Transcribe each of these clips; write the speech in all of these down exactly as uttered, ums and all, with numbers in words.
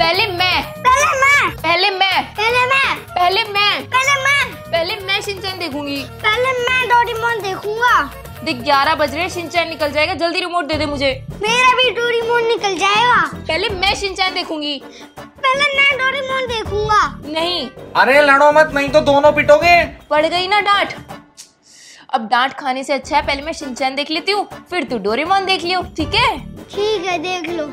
पहले मैं पहले मैं पहले मैं पहले मैं पहले मैं पहले मैं पहले मैं शिनचैन देखूंगी। पहले मैं डोरेमोन देखूंगा। देख ग्यारह बज रहे, शिनचैन निकल जाएगा, जल्दी रिमोट दे दे मुझे। मेरा भी डोरेमोन निकल जाएगा। पहले मैं शिनचैन देखूंगी। पहले मैं डोरेमोन देखूंगा। नहीं। अरे लड़ो मत, नहीं तो दोनों पिटोगे। पड़ गई ना डांट। अब डांट खाने से अच्छा है पहले मैं शिनचैन देख लेती हूँ, फिर तू डोरेमोन देख लियो, ठीक है? ठीक है, देख लो।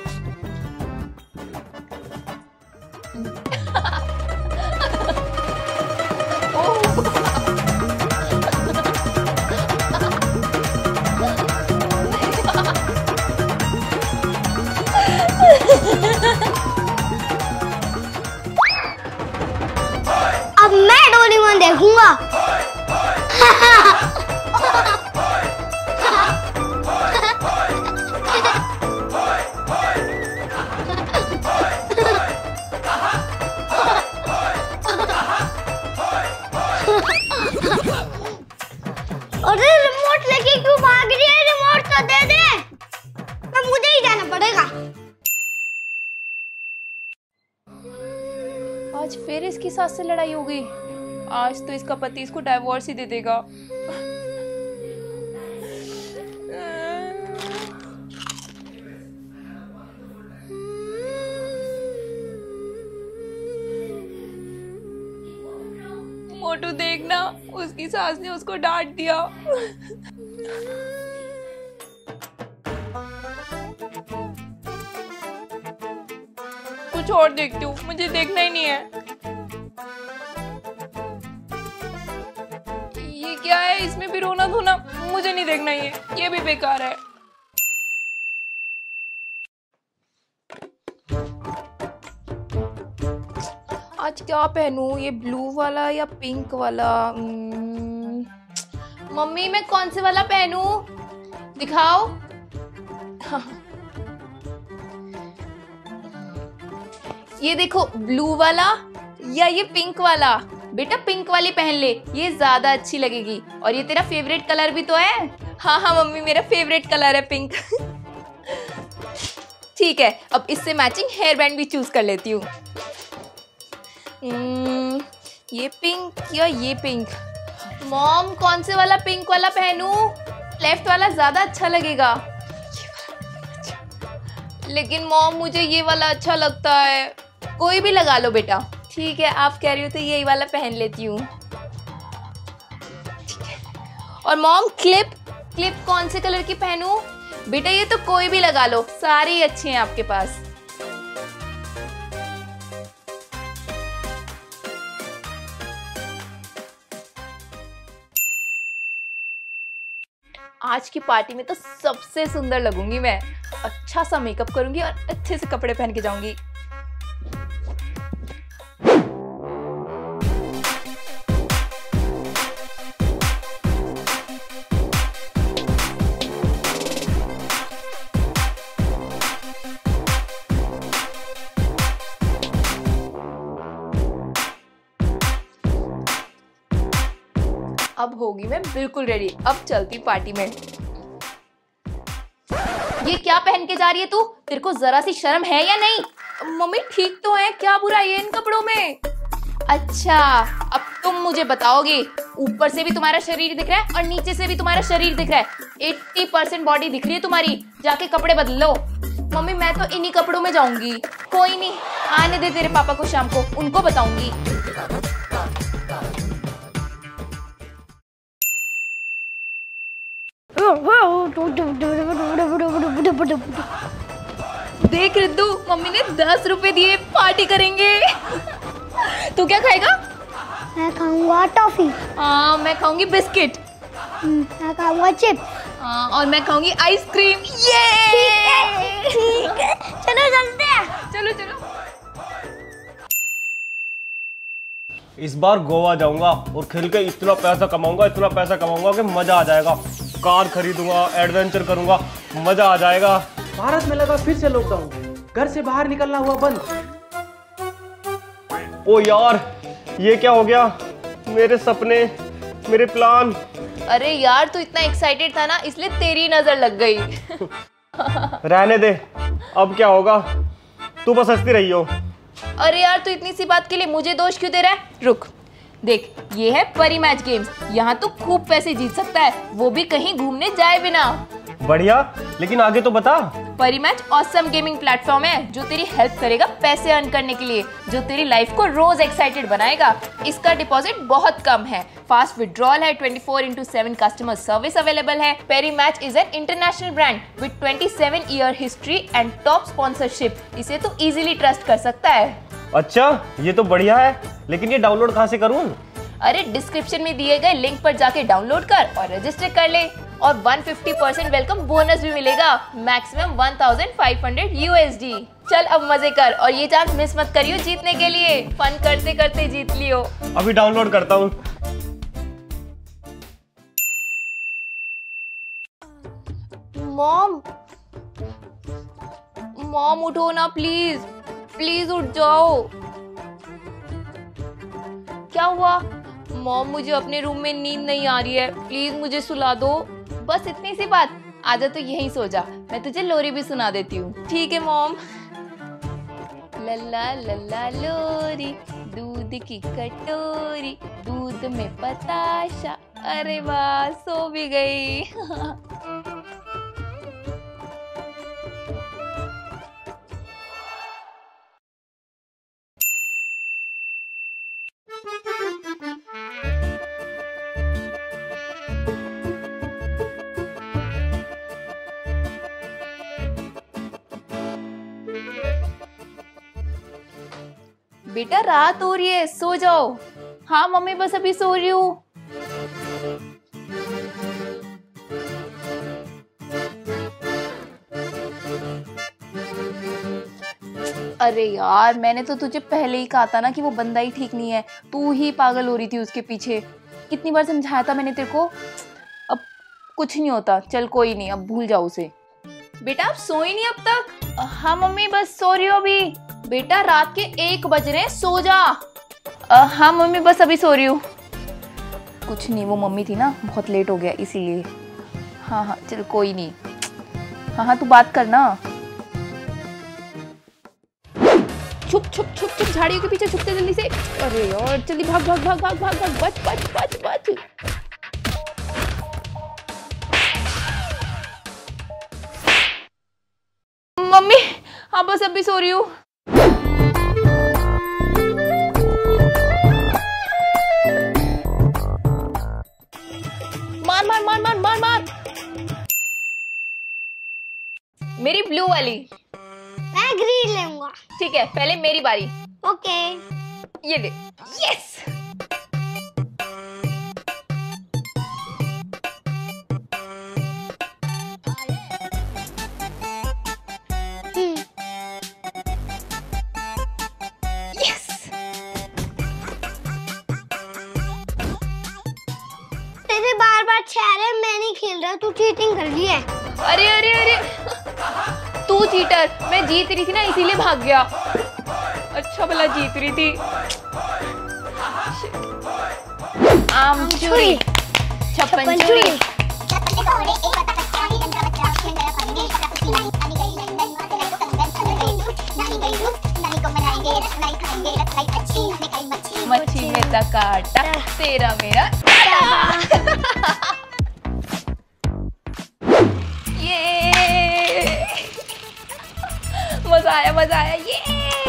अब मैं डोरेमोन देखूंगा। अरे रिमोट लेके क्यों भाग रही है? रिमोट तो दे दे। अब मुझे ही जाना पड़ेगा। आज फिर इसकी सास से लड़ाई हो गई। आज तो इसका पति इसको डाइवोर्स ही दे देगा। मोटू देखना, उसकी सास ने उसको डांट दिया। कुछ और देखती हूँ, मुझे देखना ही नहीं है। ये क्या है? इसमें भी रोना धोना, मुझे नहीं देखना ये ये भी बेकार है। आज क्या पहनूं, ये ब्लू वाला या पिंक वाला? मम्मी मैं कौन से वाला पहनूं, दिखाओ। हाँ। ये देखो, ब्लू वाला या ये पिंक वाला? बेटा पिंक वाली पहन ले, ये ज्यादा अच्छी लगेगी। और ये तेरा फेवरेट कलर भी तो है। हाँ हाँ मम्मी, मेरा फेवरेट कलर है पिंक। ठीक है, अब इससे मैचिंग हेयर बैंड भी चूज कर लेती हूँ। ये पिंक या ये पिंक? मॉम कौन से वाला पिंक वाला पहनूं? लेफ्ट वाला ज्यादा अच्छा लगेगा। लेकिन मॉम मुझे ये वाला अच्छा लगता है। कोई भी लगा लो बेटा। ठीक है, आप कह रही हो तो यही वाला पहन लेती हूँ। ठीक है। और मॉम क्लिप क्लिप कौन से कलर की पहनूं? बेटा ये तो कोई भी लगा लो, सारे ही अच्छे हैं आपके पास। आज की पार्टी में तो सबसे सुंदर लगूंगी मैं। अच्छा सा मेकअप करूंगी और अच्छे से कपड़े पहन के जाऊंगी। अब होगी मैं बिल्कुल रेडी। अब चलती पार्टी में। ये क्या पहन के जा रही है तू? तेरे को जरा सी शर्म है या नहीं? मम्मी ठीक तो है, क्या बुरा है इन कपड़ों में? अच्छा, अब तुम मुझे बताओगे। ऊपर से भी तुम्हारा शरीर दिख रहा है और नीचे से भी तुम्हारा शरीर दिख रहा है। अस्सी परसेंट बॉडी दिख रही है तुम्हारी। जाके कपड़े बदल लो। मम्मी मैं तो इन्हीं कपड़ों में जाऊंगी। कोई नहीं, आने दे तेरे पापा को शाम को, उनको बताऊंगी। देख रिद्धू, मम्मी ने दस रुपए दिए, पार्टी करेंगे। तू क्या खाएगा? मैं खाऊंगा टॉफी। हाँ मैं खाऊंगी बिस्किट। मैं खाऊंगा चिप। हाँ और मैं खाऊंगी आइसक्रीम। ये ठीक है, चलो चलते हैं। चलो चलो। इस बार गोवा जाऊंगा और खेल के इतना पैसा कमाऊंगा, इतना पैसा कमाऊंगा कि मजा आ जाएगा। कार खरीदूंगा, एडवेंचर करूंगा, मजा आ जाएगा। भारत में लगा फिर से लॉकडाउन, घर से बाहर निकलना हुआ बंद। ओ यार, ये क्या हो गया? मेरे सपने, मेरे प्लान। अरे यार तू इतना एक्साइटेड था ना, इसलिए तेरी नजर लग गई। रहने दे, अब क्या होगा? तू बस हंसती रही हो। अरे यार तू इतनी सी बात के लिए मुझे दोष क्यों दे रहा है? रुक देख, ये है परी मैच गेम्स। यहाँ तो खूब पैसे जीत सकता है, वो भी कहीं घूमने जाए बिना। बढ़िया, लेकिन आगे तो बता। परी मैच ऑसम गेमिंग प्लेटफॉर्म है जो तेरी हेल्प करेगा पैसे अर्न करने के लिए, जो तेरी लाइफ को रोज एक्साइटेड बनाएगा। इसका डिपॉजिट बहुत कम है, फास्ट विड्रॉल है, twenty four into seven customer service available है। Parimatch is an international brand with twenty seven year history and top sponsorship. इसे तो इजीली ट्रस्ट कर सकता है। अच्छा, ये तो बढ़िया है, लेकिन ये डाउनलोड कहाँ से करूँ? अरे डिस्क्रिप्शन में दिए गए लिंक पर जाके डाउनलोड कर और रजिस्टर कर ले, और one hundred fifty percent welcome bonus भी मिलेगा, maximum one thousand five hundred USD. चल अब मजे कर और ये चांस मिस मत करियो जीतने के लिए। फन करते करते जीत लियो। अभी डाउनलोड करता हूँ। मॉम मॉम उठो ना प्लीज, प्लीज उठ जाओ। क्या हुआ? मॉम मुझे अपने रूम में नींद नहीं आ रही है, प्लीज मुझे सुला दो। बस इतनी सी बात, आजा तो यहीं सो जा, मैं तुझे लोरी भी सुना देती हूँ। ठीक है मॉम। लल्ला लल्ला लोरी, दूध की कटोरी, दूध में बताशा, अरे वाह सो भी गई। बेटा रात हो रही है, सो जाओ। हाँ मम्मी बस अभी सो रही हूँ। अरे यार मैंने तो तुझे पहले ही कहा था ना कि वो बंदा ही ठीक नहीं है, तू ही पागल हो रही थी उसके पीछे। कितनी बार समझाया था मैंने तेरे को। अब कुछ नहीं होता, चल कोई नहीं, अब भूल जाओ उसे। बेटा आप सोई नहीं अब तक? हाँ मम्मी बस सो रही हो अभी। बेटा रात के एक बज रहे हैं, सो जा। हाँ मम्मी बस अभी सो रही हूँ। कुछ नहीं, वो मम्मी थी ना, बहुत लेट हो गया इसीलिए। हाँ हाँ चल कोई नहीं। हाँ हाँ तू बात करना। छुप छुप छुप छुप झाड़ियों के पीछे छुपते जल्दी से। अरे यार जल्दी भाग भाग भाग भाग भाग भाग, बच बच बच बच। मम्मी हाँ बस अभी सो रही हूँ। मार मार मार मार मार मार। मेरी ब्लू वाली। मैं ग्रीन लूंगा। ठीक है पहले मेरी बारी। ओके। ये ले। यस। तेरे बार बार चेहरे मैं नहीं खेल रहा, तू चीटिंग कर रही है। अरे अरे अरे तू चीटर, मैं जीत रही थी ना इसीलिए भाग गया। अच्छा भला जीत रही थी। आम चूरी, छप्पन चूरी। मच्छी में काटा, तेरा मेरा ये मजा आया मजा आया ये।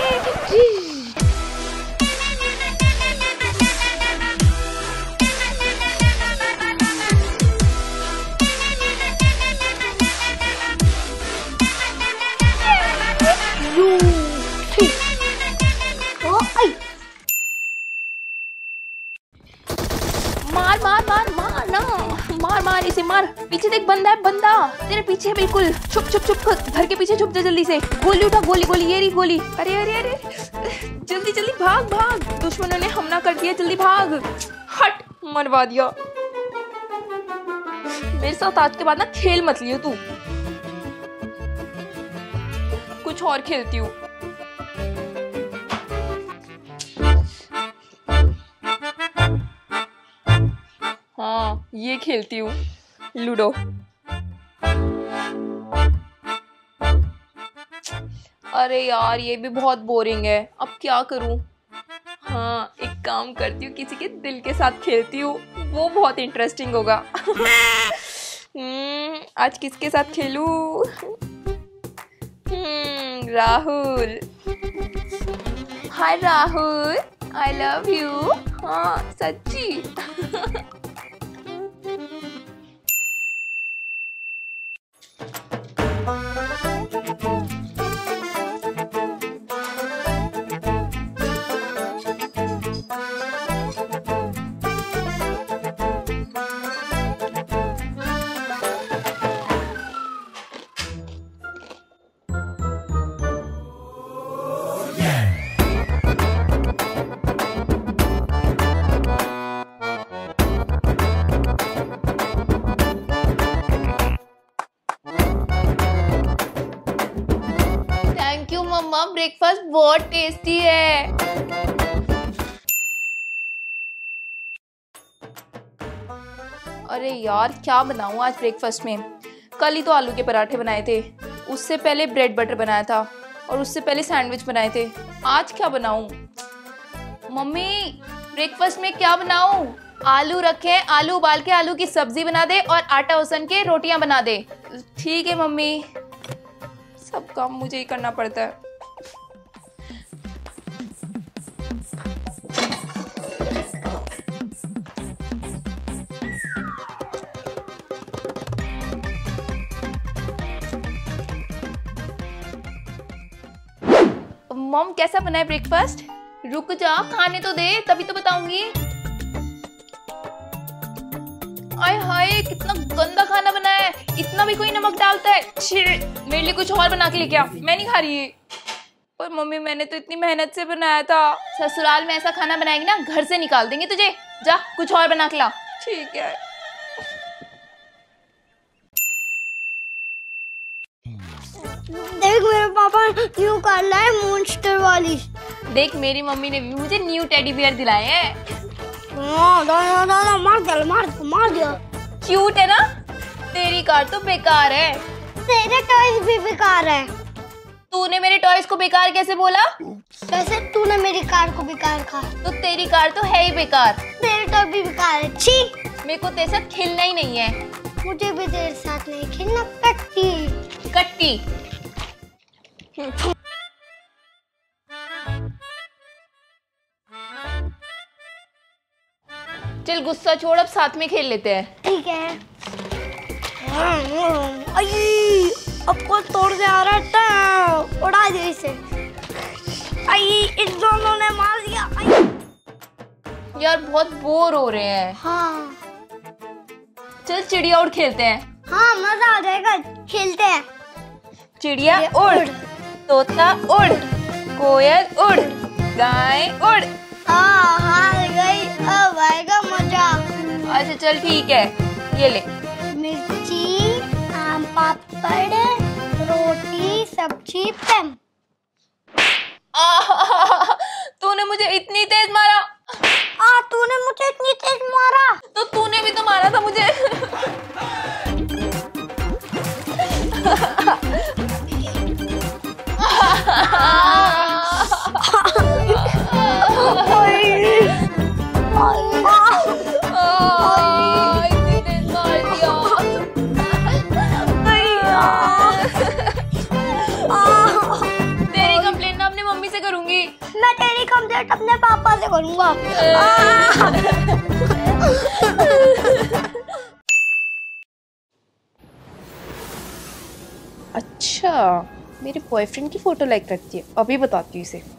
मार मार मार मार ना, मार मार इसे मार। पीछे देख बंदा है, बंदा तेरे पीछे बिल्कुल। छुप छुप छुप घर के पीछे छुप जा जल्दी से। गोली उठा, गोली गोली, ये रही गोली। अरे अरे अरे जल्दी जल्दी भाग भाग, दुश्मनों ने हमला कर दिया, जल्दी भाग। हट, मरवा दिया। मेरे साथ आज के बाद ना खेल मत लियो तू, कुछ और खेलती हूँ। हाँ ये खेलती हूँ, लूडो। अरे यार ये भी बहुत बोरिंग है, अब क्या करूं? हाँ एक काम करती हूँ, किसी के दिल के साथ खेलती हूँ, वो बहुत इंटरेस्टिंग होगा। हम्म, आज किसके साथ खेलूं? हम्म, Rahul. Hi Rahul, I love you. हाँ सच्ची। मम्मा ब्रेकफास्ट बहुत टेस्टी है। अरे यार क्या बनाऊं आज ब्रेकफास्ट में? कल ही तो आलू के पराठे बनाए थे, उससे पहले ब्रेड बटर बनाया था और उससे पहले सैंडविच बनाए थे। आज क्या बनाऊं? मम्मी ब्रेकफास्ट में क्या बनाऊं? आलू रखे, आलू उबाल के आलू की सब्जी बना दे और आटा उसन के रोटियां बना दे। ठीक है मम्मी, सब काम मुझे ही करना पड़ता है। मॉम कैसा बना है ब्रेकफास्ट? रुक जा, खाने तो दे तभी तो बताऊंगी। आय हाय कितना गंदा खाना बना है, इतना भी कोई नमक डालता है? छी, मेरे लिए कुछ और बना के लेके आ, मैं नहीं खा रही। पर मम्मी मैंने तो इतनी मेहनत से बनाया था। ससुराल में ऐसा खाना बनाएगी ना घर से निकाल देंगे तुझे। जा कुछ और बना के ला। ठीक है। देख मेरे पापा न्यू कार लाए, मॉन्स्टर वाली। देख मेरी मम्मी ने भी मुझे न्यू टेडी बियर दिलाए हैं। हाँ, दो, दो, दो, दो, मार दिया मार दिया मार दिया। क्यूट है ना? तेरी कार तो बेकार है। तेरे टॉयज भी बेकार है। तूने मेरे टॉयज को बेकार कैसे बोला? कैसे तूने मेरी कार को बेकार कहा? तो तेरी कार तो है ही बेकार। तेरे टॉय भी बेकार है। छी, मेरे को तेरे साथ खेलना ही नहीं है। मुझे भी तेरे साथ नहीं खेलना। कट्टी कट्टी। चल गुस्सा छोड़, अब साथ में खेल लेते हैं। ठीक है। आई, अब को तोड़ के आ रहा था, उड़ा दे इसे। आई, इन दोनों ने मार दिया। आई। यार बहुत बोर हो रहे हैं। हाँ चल चिड़िया उड़ खेलते हैं। हाँ मजा आ जाएगा, खेलते हैं। चिड़िया उड़, तोता उड़, कोयल उड़, गाय उड़। हाँ हार गई, अब आएगा मजा। अच्छा चल ठीक है, ये ले। मिर्ची, आम पापड़, रोटी, सब्जी, पेम। तूने मुझे इतनी तेज मारा। आ, तूने मुझे इतनी तेज मारा। तो तूने भी तो मारा था मुझे। इतनी तेज मार दिया। तेरी कंप्लेन मैं अपनी मम्मी से करूंगी। मैं तेरी कंप्लेंट अपने पापा से करूंगा। अच्छा मेरे बॉयफ्रेंड की फोटो लाइक करती है, अभी बताती हूँ इसे।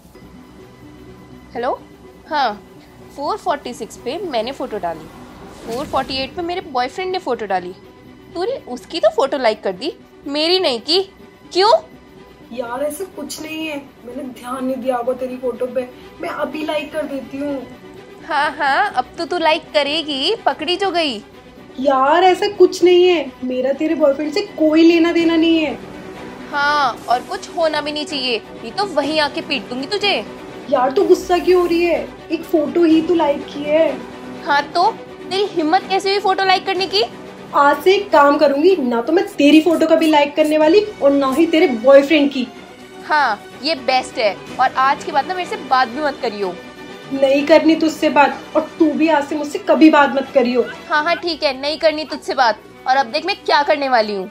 हेलो, हाँ चार सौ छियालीस पे मैंने फ़ोटो डाली, चार सौ अड़तालीस पे मेरे बॉयफ्रेंड ने फ़ोटो डाली। तूने उसकी तो फ़ोटो लाइक कर दी, मेरी नहीं की, क्यों? यार ऐसा कुछ नहीं है, मैंने ध्यान नहीं दिया होगा तेरी फोटो पे, मैं अभी लाइक कर देती हूँ। हाँ हाँ अब तो तू लाइक करेगी, पकड़ी जो गई। यार ऐसा कुछ नहीं है, मेरा तेरे बॉयफ्रेंड से कोई लेना देना नहीं है। हाँ और कुछ होना भी नहीं चाहिए, नहीं तो वहीं आके पीट दूंगी तुझे। यार तू गुस्सा क्यों हो रही है? एक फोटो ही तो लाइक की है। हाँ तो तेरी हिम्मत कैसे हुई फोटो लाइक करने की? आज से एक काम करूंगी, ना तो मैं तेरी फोटो कभी लाइक करने वाली और ना ही तेरे बॉयफ्रेंड की। हाँ ये बेस्ट है, और आज के बाद ना मेरे से बात भी मत करियो। नहीं करनी तुझसे बात, और तू भी आज से मुझसे कभी बात मत करियो। हाँ हाँ ठीक है, नहीं करनी तुझसे बात। और अब देख मैं क्या करने वाली हूँ।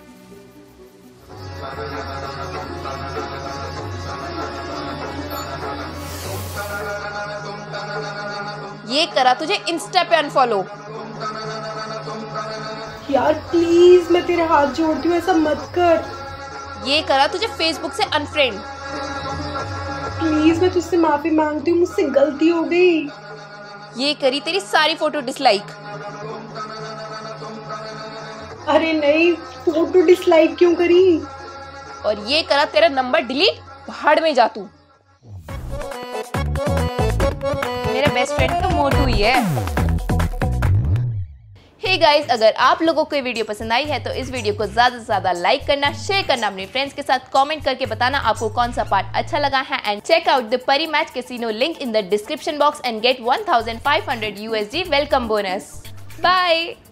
ये करा तुझे इंस्टा पे अनफॉलो। यार प्लीज मैं तेरे हाथ जोड़ती हूँ, ऐसा मत कर। ये करा तुझे फेसबुक से अनफ्रेंड। प्लीज मैं तुझसे माफी मांगती हूँ, मुझसे गलती हो गई। ये करी तेरी सारी फोटो डिसलाइक। अरे नहीं, फोटो डिसलाइक क्यों करी? और ये करा तेरा नंबर डिलीट, भाड़ में जा तू। मेरा बेस्ट फ्रेंड तो मोटू ही है। हे hey गाइस, अगर आप लोगों को ये वीडियो पसंद आई है तो इस वीडियो को ज्यादा से ज्यादा लाइक करना, शेयर करना अपने फ्रेंड्स के साथ, कमेंट करके बताना आपको कौन सा पार्ट अच्छा लगा है। And check out the Parimatch casino link in the description box and get one thousand five hundred USD welcome bonus. Bye.